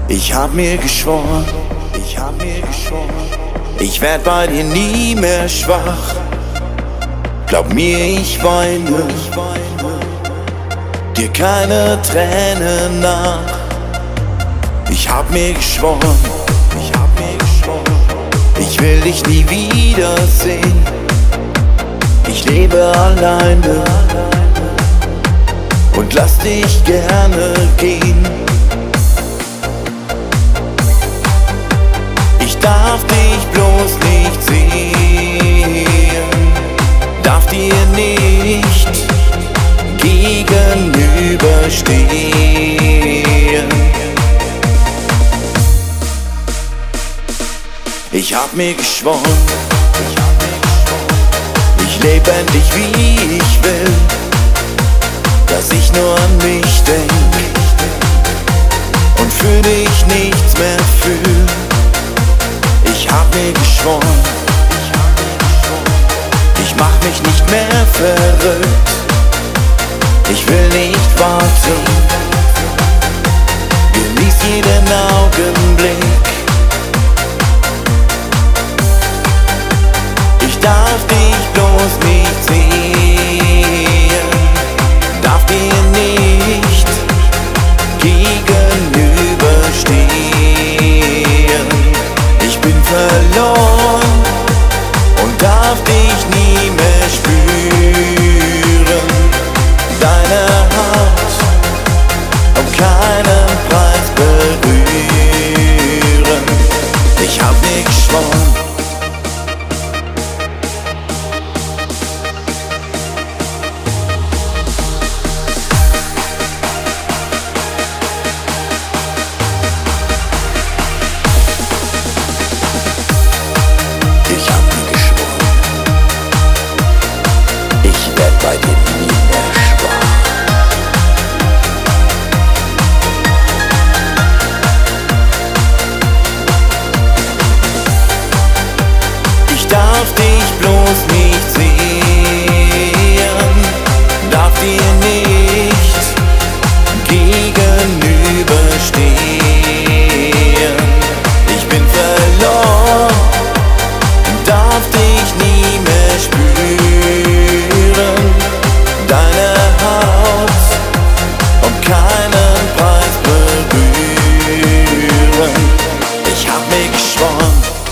Ich hab mir geschworen, ich werd bei dir nie mehr schwach. Glaub mir, ich weine dir keine Tränen nach. Ich hab mir geschworen, ich will dich nie wiedersehen. Ich lebe alleine und lass dich gerne gehen. Ich darf dich bloß nicht sehen, darf dir nicht gegenüberstehen. Ich hab mir geschworen, ich lebe endlich wie ich will, dass ich nur an mich denk und für dich nichts mehr fühl. Ich hab mir geschworen, ich mach mich nicht mehr verrückt. Ich will nicht warten, genieß jeden Augenblick. Ich darf dich bloß nicht sehen, darf dir nicht gegenüberstehen. Ich bin verloren und darf dich nie mehr spüren. Deine Haut um keinen Preis berühren. Ich hab mir geschworen, bei dir nie mehr schwach. Ich darf dich bloß nicht sehen, darf dir nicht gegenüberstehen. Ich bin verloren, darf dich nie mehr spüren. Deine Haut um keinen Preis berühren. Ich hab mir geschworen,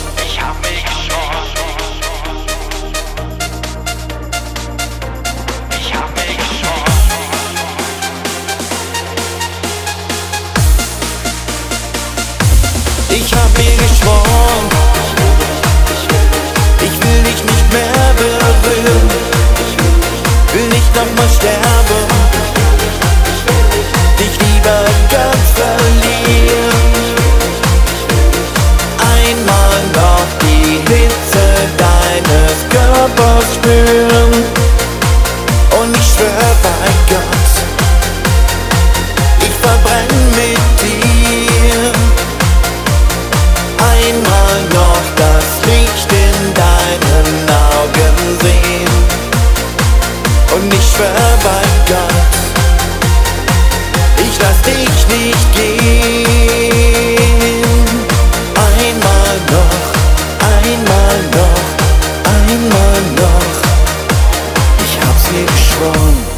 ich hab mir geschworen, ich will dich nicht mehr berühren, will nicht nochmal sterben, dich lieber ganz verlieren. Einmal noch die Hitze deines Körpers spüren und ich schwör bei Gott, ich verbrenn mit dir. Einmal noch das Licht in deinen Augen sehen und ich schwör bei Gott, ich lass dich nicht gehen. Einmal noch, einmal noch, einmal noch, ich hab's mir geschworen.